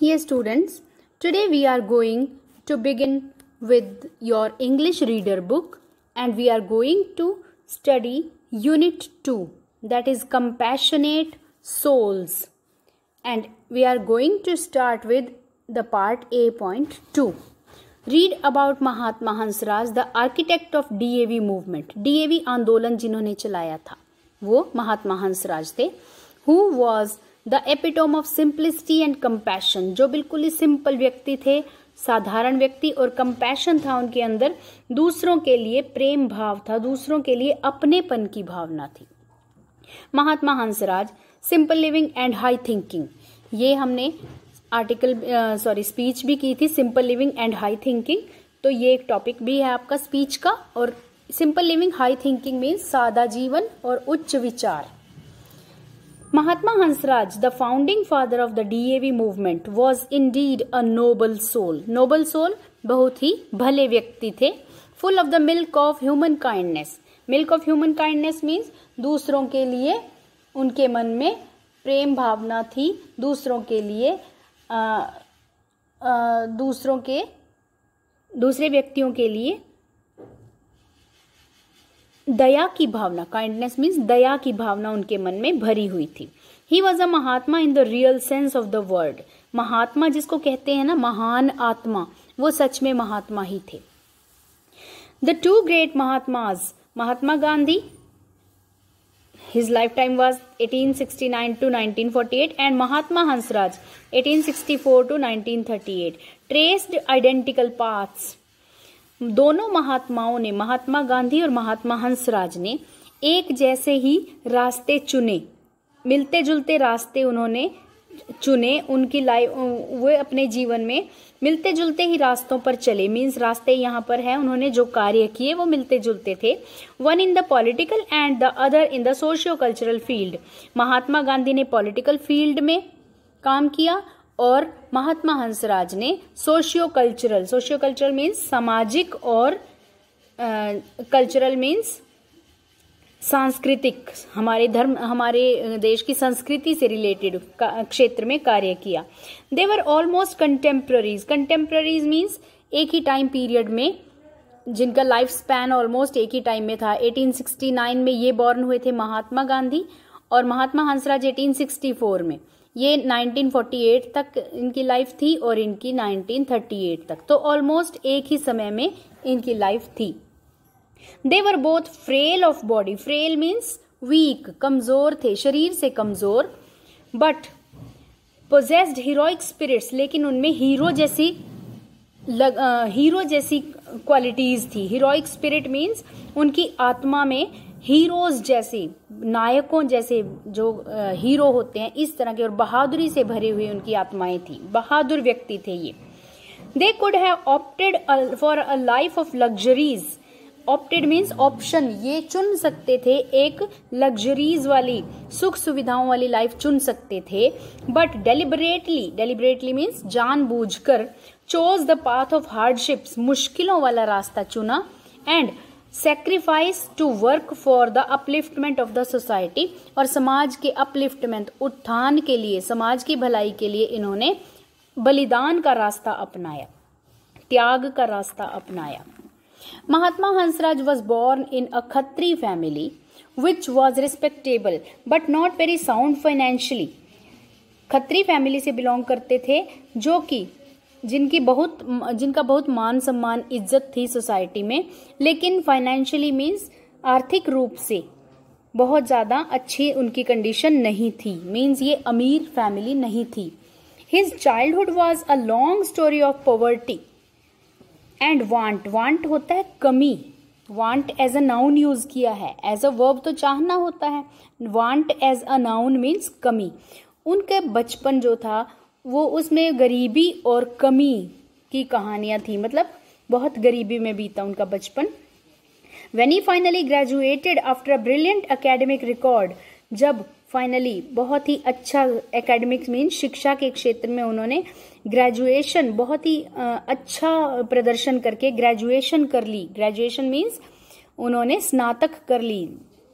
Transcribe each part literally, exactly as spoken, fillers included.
Yes, students, today we are going to begin with your English reader book and we are going to study Unit two, that is Compassionate Souls. And we are going to start with the part A point two. Read about Mahatma Hansraj, the architect of D A V movement. D A V आंदोलन जिन्होंने चलाया था वो महात्मा हंसराज थे. Who was the epitome of simplicity and compassion, जो बिल्कुल ही simple व्यक्ति थे, साधारण व्यक्ति, और कंपैशन था उनके अंदर, दूसरों के लिए प्रेम भाव था, दूसरों के लिए अपनेपन की भावना थी. Mahatma Hansraj, simple living and high thinking, ये हमने आर्टिकल सॉरी स्पीच भी की थी, simple living and high thinking. तो ये एक टॉपिक भी है आपका स्पीच का. और simple living high thinking means सादा जीवन और उच्च विचार. Mahatma Hansraj, the founding father of the D A V movement, was indeed a noble soul. Noble soul, बहुत ही भले व्यक्ति थे. Full of the milk of human kindness. Milk of human kindness means दूसरों के लिए उनके मन में प्रेम भावना थी, दूसरों के लिए आ, आ, दूसरों के दूसरे व्यक्तियों के लिए दया की भावना, काइंडनेस मीन्स दया की भावना उनके मन में भरी हुई थी. He was a Mahatma in the real sense of the word. Mahatma जिसको कहते हैं ना, महान आत्मा, वो सच में महात्मा ही थे. The two great Mahatmas, Mahatma Gandhi, his life time was eighteen sixty nine to nineteen forty eight, and Mahatma Hansraj eighteen sixty four to nineteen thirty eight, traced identical paths. दोनों महात्माओं ने, महात्मा गांधी और महात्मा हंसराज ने एक जैसे ही रास्ते चुने, मिलते जुलते रास्ते उन्होंने चुने. उनकी लाइफ, वो अपने जीवन में मिलते जुलते ही रास्तों पर चले. मीन्स रास्ते यहाँ पर है, उन्होंने जो कार्य किए वो मिलते जुलते थे. One in the political and the other in the socio cultural field. Mahatma Gandhi ने पॉलिटिकल फील्ड में काम किया और महात्मा हंसराज ने socio cultural, socio cultural means सामाजिक, और कल्चरल मीन्स सांस्कृतिक, हमारे धर्म, हमारे देश की संस्कृति से रिलेटेड क्षेत्र में कार्य किया. दे वर ऑलमोस्ट कंटेम्प्ररीज. कंटेम्प्ररीज मीन्स एक ही टाइम पीरियड में, जिनका लाइफ स्पैन ऑलमोस्ट एक ही टाइम में था. एटीन सिक्सटी नाइन में ये बॉर्न हुए थे महात्मा गांधी और Mahatma Hansraj eighteen sixty four में. ये नाइनटीन फोर्टी एट तक इनकी लाइफ थी और इनकी नाइनटीन थर्टी एट तक. तो ऑलमोस्ट एक ही समय में इनकी लाइफ थी. They were both frail of body. Frail means weak, कमजोर थे, शरीर से कमजोर. बट पोजेस्ड हीरोइक स्पिरिट्स, लेकिन उनमें हीरो जैसी लग, आ, हीरो जैसी क्वालिटीज थी. हीरोइक स्पिरिट मीन्स उनकी आत्मा में हीरोज जैसे, नायकों जैसे जो हीरो होते हैं इस तरह के, और बहादुरी से भरी हुई उनकी आत्माएं थी. बहादुर व्यक्ति थे ये. They could have opted for a life of luxuries. Opted means option, ये चुन सकते थे, एक लग्जरीज वाली, सुख सुविधाओं वाली लाइफ चुन सकते थे. बट डेलिबरेटली, डेलिबरेटली मीन्स जानबूझकर, chose the path of hardships, मुश्किलों वाला रास्ता चुना. And sacrifice to work for the upliftment of the society, और समाज के अपलिफ्टमेंट, उत्थान के लिए, समाज की भलाई के लिए इन्होंने बलिदान का रास्ता अपनाया, त्याग का रास्ता अपनाया. Mahatma Hansraj was born in a Khatri family which was respectable but not very sound financially. Khatri family से बिलोंग करते थे, जो कि जिनकी बहुत जिनका बहुत मान सम्मान, इज्जत थी सोसाइटी में, लेकिन फाइनेंशियली मीन्स आर्थिक रूप से बहुत ज़्यादा अच्छी उनकी कंडीशन नहीं थी. मीन्स ये अमीर फैमिली नहीं थी. His childhood was a long story of poverty and want. Want होता है कमी. Want as a noun use किया है, एज अ वर्ब तो चाहना होता है. Want as a noun means कमी. उनके बचपन जो था वो, उसमें गरीबी और कमी की कहानियां थी, मतलब बहुत गरीबी में बीता उनका बचपन. When he finally graduated after a brilliant academic record, जब फाइनली बहुत ही अच्छा, एकेडमिक्स मीन शिक्षा के क्षेत्र में उन्होंने ग्रेजुएशन, बहुत ही अच्छा प्रदर्शन करके ग्रेजुएशन कर ली. ग्रेजुएशन मीन्स उन्होंने स्नातक कर ली.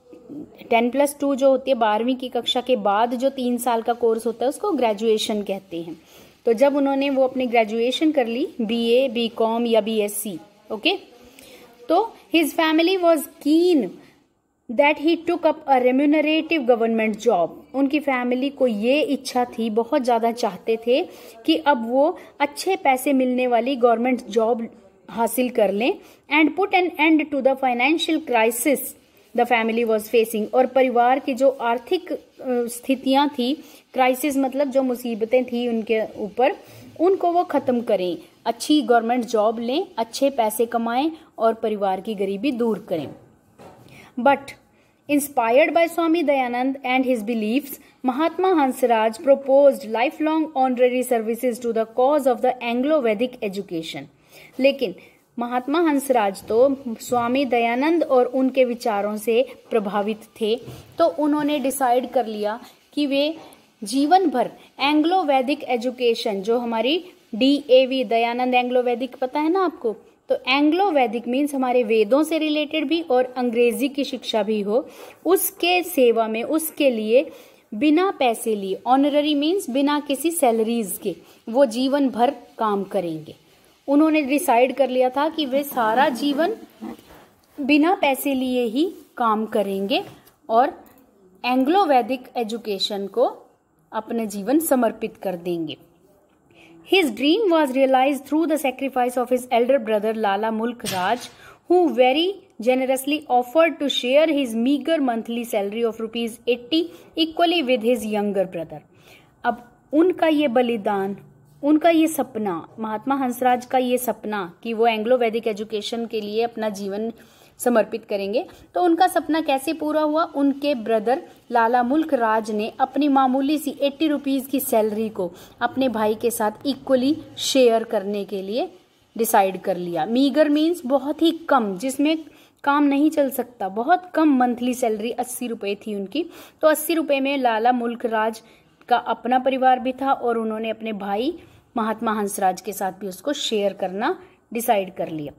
टेन प्लस टू जो होती है, बारहवीं की कक्षा के बाद जो तीन साल का कोर्स होता है उसको ग्रेजुएशन कहते हैं. तो जब उन्होंने वो अपनी ग्रेजुएशन कर ली, बीए, बीकॉम या बीएससी, ओके, तो his family was keen that he took up a remunerative government job. उनकी फैमिली को ये इच्छा थी, बहुत ज़्यादा चाहते थे कि अब वो अच्छे पैसे मिलने वाली गवर्नमेंट जॉब हासिल कर लें। And put an end to the financial crisis the family was facing. और परिवार की जो आर्थिक स्थितियां थी, क्राइसिस मतलब जो मुसीबतें थी उनके ऊपर, उनको वो खत्म करें, अच्छी गवर्नमेंट जॉब लें, अच्छे पैसे कमाएं और परिवार की गरीबी दूर करें। But inspired by Swami Dayanand and his beliefs, Mahatma Hansraj proposed lifelong honorary services to the cause of the Anglo-Vedic education। लेकिन महात्मा हंसराज तो स्वामी दयानंद और उनके विचारों से प्रभावित थे, तो उन्होंने डिसाइड कर लिया कि वे जीवन भर एंग्लो वैदिक एजुकेशन, जो हमारी डीएवी दयानंद एंग्लो वैदिक पता है ना आपको, तो एंग्लो वैदिक मीन्स हमारे वेदों से रिलेटेड भी और अंग्रेजी की शिक्षा भी हो, उसके सेवा में, उसके लिए बिना पैसे लिए, ऑनररी मीन्स बिना किसी सैलरीज के, वो जीवन भर काम करेंगे। उन्होंने डिसाइड कर लिया था कि वे सारा जीवन बिना पैसे लिए ही काम करेंगे और एंग्लो वैदिक एजुकेशन को अपने जीवन समर्पित कर देंगे। His dream was realized through the sacrifice of his elder brother Lala Mulk Raj, who very generously offered to share his meager monthly salary of rupees eighty equally with his younger brother। अब उनका ये बलिदान, उनका ये सपना, महात्मा हंसराज का ये सपना कि वो एंग्लो वैदिक एजुकेशन के लिए अपना जीवन समर्पित करेंगे, तो उनका सपना कैसे पूरा हुआ? उनके ब्रदर लाला मुल्क राज ने अपनी मामूली सी अस्सी रुपीस की सैलरी को अपने भाई के साथ इक्वली शेयर करने के लिए डिसाइड कर लिया। मीगर मीन्स बहुत ही कम, जिसमें काम नहीं चल सकता, बहुत कम मंथली सैलरी अस्सी रुपए थी उनकी। तो अस्सी रुपए में लाला मुल्क राज का अपना परिवार भी था और उन्होंने अपने भाई महात्मा हंसराज के साथ भी उसको शेयर करना डिसाइड कर लिया।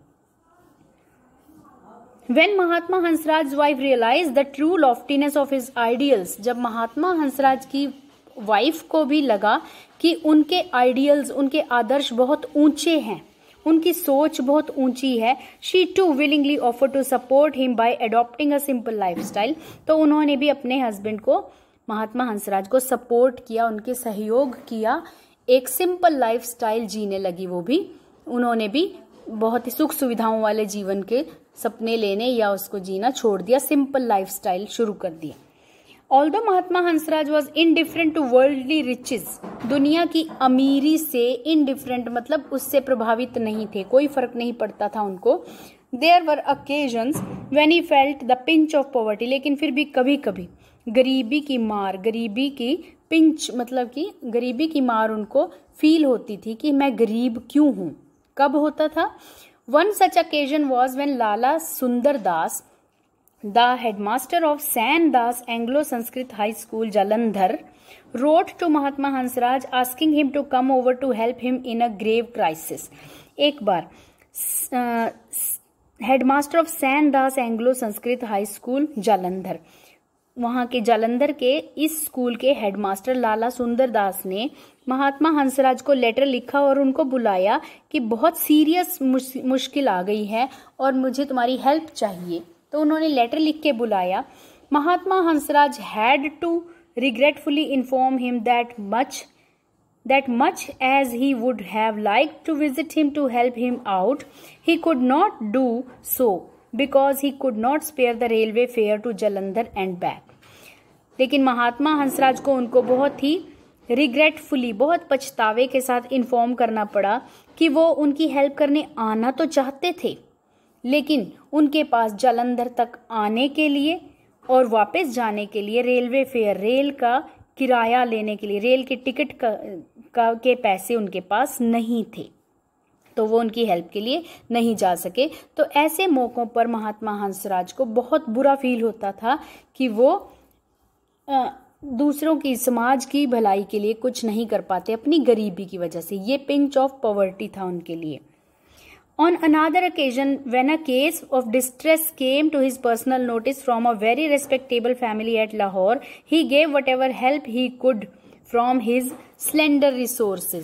When Mahatma Hansraj wife realized the true loftiness of his ideals, जब महात्मा हंसराज की वाइफ को भी लगा कि उनके आइडियल्स, उनके आदर्श बहुत ऊंचे हैं, उनकी सोच बहुत ऊंची है, she too willingly offered to support him by adopting a simple lifestyle। तो उन्होंने भी अपने हस्बैंड को, महात्मा हंसराज को सपोर्ट किया, उनके सहयोग किया, एक सिंपल लाइफस्टाइल जीने लगी। वो भी, उन्होंने भी बहुत ही सुख सुविधाओं वाले जीवन के सपने लेने या उसको जीना छोड़ दिया, सिंपल लाइफस्टाइल शुरू कर दिया। Although Mahatma Hansraj was indifferent to worldly riches, दुनिया की अमीरी से इनडिफरेंट मतलब उससे प्रभावित नहीं थे, कोई फर्क नहीं पड़ता था उनको। There were occasions when he felt the pinch of poverty, लेकिन फिर भी कभी कभी गरीबी की मार, गरीबी की पिंच मतलब कि गरीबी की मार उनको फील होती थी कि मैं गरीब क्यों हूं। कब होता था? One such occasion was when Lala Sundar Das, the headmaster of San Das Anglo Sanskrit High School, Jalandhar, wrote to Mahatma Hansraj asking him to come over to help him in a grave crisis। एक बार headmaster of Sain Das Anglo Sanskrit high school Jalandhar, वहां के जालंधर के इस school के headmaster लाला सुंदर दास ने महात्मा हंसराज को लेटर लिखा और उनको बुलाया कि बहुत सीरियस मुश्किल आ गई है और मुझे तुम्हारी हेल्प चाहिए। तो उन्होंने लेटर लिख के बुलाया। Mahatma Hansraj had to regretfully inform him that much that much as he would have liked to visit him to help him out, he could not do so because he could not spare the railway fare to Jalandhar and back। लेकिन महात्मा हंसराज को उनको बहुत ही regretfully, बहुत पछतावे के साथ inform करना पड़ा कि वो उनकी हेल्प करने आना तो चाहते थे, लेकिन उनके पास जालंधर तक आने के लिए और वापस जाने के लिए रेलवे फेयर, रेल का किराया लेने के लिए, रेल के टिकट का, का के पैसे उनके पास नहीं थे, तो वो उनकी हेल्प के लिए नहीं जा सके। तो ऐसे मौकों पर महात्मा हंसराज को बहुत बुरा फील होता था कि वो आ, दूसरों की, समाज की भलाई के लिए कुछ नहीं कर पाते अपनी गरीबी की वजह से। ये पिंच ऑफ पॉवर्टी था उनके लिए। On another occasion, when a case of distress came to his personal notice from a very respectable family at Lahore, he gave whatever help he could from his slender resources।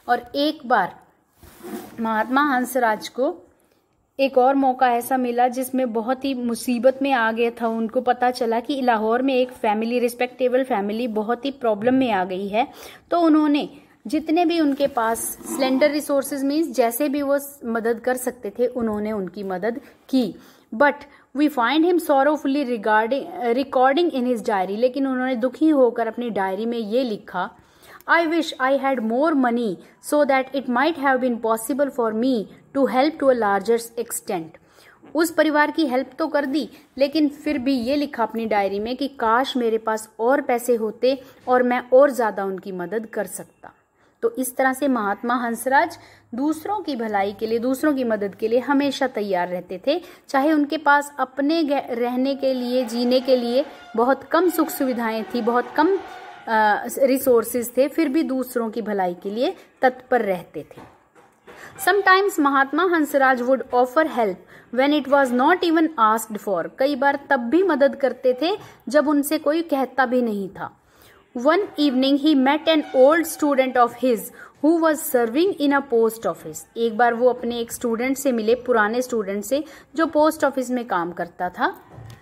और एक बार महात्मा हंसराज को एक और मौका ऐसा मिला जिसमें बहुत ही मुसीबत में आ गया था। उनको पता चला कि लाहौर में एक फैमिली, रिस्पेक्टेबल फैमिली बहुत ही प्रॉब्लम में आ गई है। तो उन्होंने जितने भी उनके पास स्लेंडर रिसोर्सेज मीन्स जैसे भी वो मदद कर सकते थे उन्होंने उनकी मदद की। But we find him sorrowfully regarding recording in his diary, लेकिन उन्होंने दुखी होकर अपनी डायरी में ये लिखा, I wish I had more money so that it might have been possible for me to help to a larger extent. उस परिवार की हेल्प तो कर दी, लेकिन फिर भी ये लिखा अपनी डायरी में कि काश मेरे पास और पैसे होते और मैं और ज्यादा उनकी मदद कर सकता। तो इस तरह से महात्मा हंसराज दूसरों की भलाई के लिए, दूसरों की मदद के लिए हमेशा तैयार रहते थे, चाहे उनके पास अपने रहने के लिए, जीने के लिए बहुत कम सुख सुविधाएं थी, बहुत कम रिसोर्सेज uh, थे, फिर भी दूसरों की भलाई के लिए तत्पर रहते थे। Sometimes Mahatma Hansraj would offer help when it was not even asked for, कई बार तब भी मदद करते थे जब उनसे कोई कहता भी नहीं था। One evening he met an old student of his who was serving in a post office, एक बार वो अपने एक स्टूडेंट से मिले, पुराने स्टूडेंट से जो पोस्ट ऑफिस में काम करता था।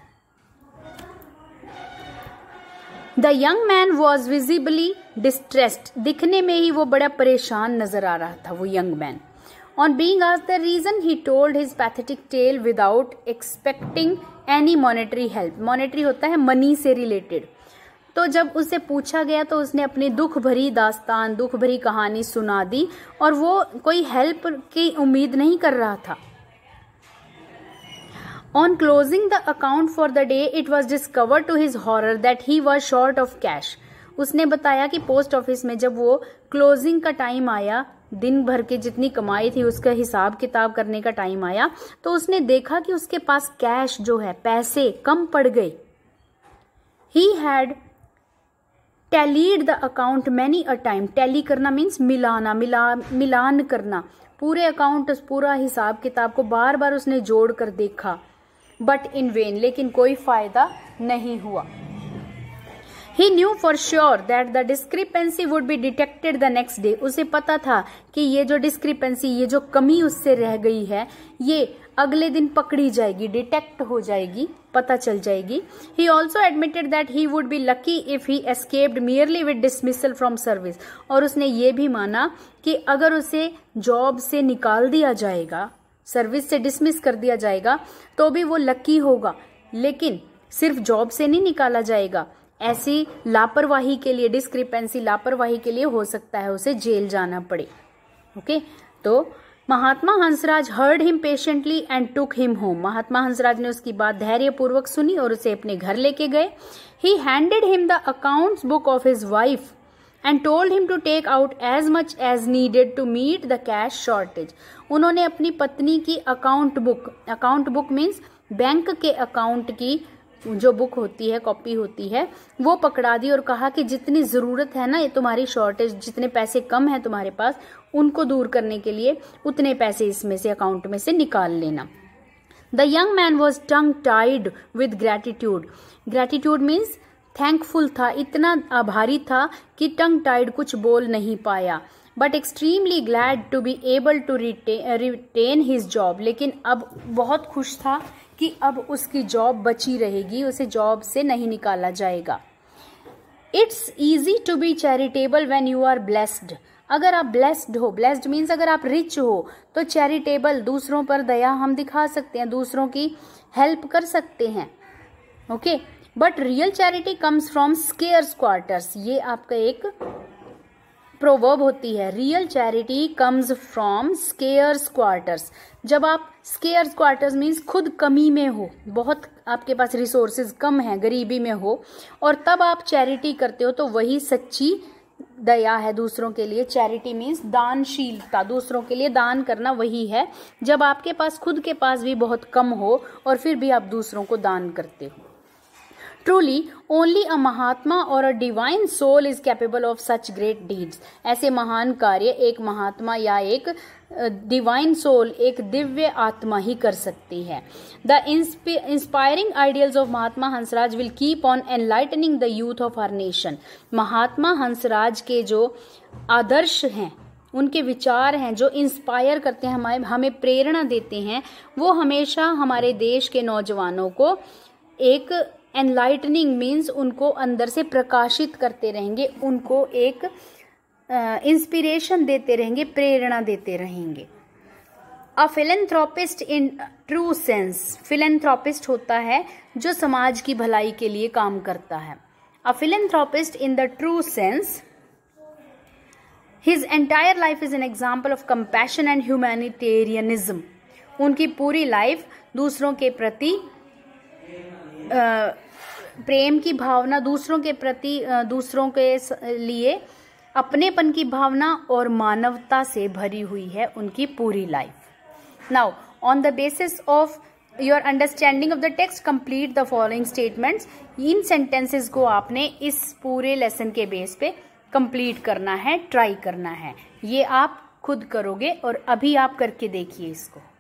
The young man was visibly distressed, दिखने में ही वो बड़ा परेशान नजर आ रहा था वो young man. On being asked the reason he told his pathetic tale without expecting any monetary help, monetary होता है मनी से रिलेटेड। तो जब उसे पूछा गया तो उसने अपनी दुख भरी दास्तान, दुख भरी कहानी सुना दी और वो कोई हेल्प की उम्मीद नहीं कर रहा था। On closing the account for the day, it was discovered to his horror that he was short of cash. उसने बताया कि पोस्ट ऑफिस में जब वो क्लोजिंग का टाइम आया, दिन भर की जितनी कमाई थी उसका हिसाब किताब करने का टाइम आया, तो उसने देखा कि उसके पास कैश जो है, पैसे कम पड़ गए। He had tallied the account many a time. Tally करना मीन्स मिलाना, मिला मिलान करना, पूरे अकाउंट, पूरा हिसाब किताब को बार बार उसने जोड़ कर देखा, बट इन वेन, लेकिन कोई फायदा नहीं हुआ। He knew for sure that the discrepancy would be detected the next day. उसे पता था कि ये जो डिस्क्रिपेंसी, ये जो कमी उससे रह गई है, ये अगले दिन पकड़ी जाएगी, डिटेक्ट हो जाएगी, पता चल जाएगी। He also admitted that he would be lucky if he escaped merely with dismissal from service. और उसने ये भी माना कि अगर उसे जॉब से निकाल दिया जाएगा, सर्विस से डिसमिस कर दिया जाएगा, तो भी वो लकी होगा, लेकिन सिर्फ जॉब से नहीं निकाला जाएगा। ऐसी लापरवाही के लिए, डिस्क्रिपेंसी लापरवाही के लिए हो सकता है उसे जेल जाना पड़े। ओके, तो Mahatma Hansraj heard him patiently and took him home, Mahatma Hansraj ने उसकी बात धैर्यपूर्वक सुनी और उसे अपने घर लेके गए। He handed him the accounts book of his wife and told him to take out as much as needed to meet the cash shortage. उन्होंने अपनी पत्नी की account book, account book means bank के अकाउंट की जो book होती है, copy होती है, वो पकड़ा दी और कहा कि जितनी जरूरत है ना, ये तुम्हारी शॉर्टेज, जितने पैसे कम है तुम्हारे पास, उनको दूर करने के लिए उतने पैसे इसमें से, अकाउंट में से निकाल लेना। The young man was tongue tied with gratitude. Gratitude means thankful था, इतना आभारी था कि टंग टाइड कुछ बोल नहीं पाया। But extremely glad to be able to retain his job, लेकिन अब बहुत खुश था कि अब उसकी जॉब बची रहेगी, उसे जॉब से नहीं निकाला जाएगा। It's easy to be charitable when you are blessed, अगर आप ब्लेस्ड हो, ब्लेस्ड मीन्स अगर आप रिच हो, तो चैरिटेबल, दूसरों पर दया हम दिखा सकते हैं, दूसरों की हेल्प कर सकते हैं। Okay okay? But real charity comes from scarce quarters, ये आपका एक प्रोवर्ब होती है, real charity comes from scarce quarters. जब आप स्केयर्स क्वार्टर्स मीन्स खुद कमी में हो, बहुत आपके पास रिसोर्सेज कम है, गरीबी में हो, और तब आप चैरिटी करते हो, तो वही सच्ची दया है दूसरों के लिए। चैरिटी मीन्स दानशीलता, दूसरों के लिए दान करना वही है जब आपके पास खुद के पास भी बहुत कम हो और फिर भी आप दूसरों को दान करते हो। Truly, only a Mahatma or a divine soul is capable of such great deeds. ऐसे महान कार्य एक महात्मा या एक डिवाइन सोल, एक दिव्य आत्मा ही कर सकती है। The inspiring ideals of Mahatma Hansraj will keep on enlightening the youth of our nation. महात्मा हंसराज के जो आदर्श हैं, उनके विचार हैं जो इंस्पायर करते हैं, हमें हमें प्रेरणा देते हैं, वो हमेशा हमारे देश के नौजवानों को एक एनलाइटनिंग मीन्स उनको अंदर से प्रकाशित करते रहेंगे, उनको एक इंस्पिरेशन uh, देते रहेंगे, प्रेरणा देते रहेंगे। A philanthropist in true sense, philanthropist होता है जो समाज की भलाई के लिए काम करता है। A philanthropist in the true sense, his entire life is an example of compassion and humanitarianism. उनकी पूरी लाइफ दूसरों के प्रति प्रेम की भावना, दूसरों के प्रति, दूसरों के लिए अपनेपन की भावना और मानवता से भरी हुई है उनकी पूरी life. Now on the basis of your understanding of the text complete the following statements. इन सेंटेंसेस को आपने इस पूरे लेसन के बेस पे कंप्लीट करना है, ट्राई करना है। ये आप खुद करोगे और अभी आप करके देखिए इसको।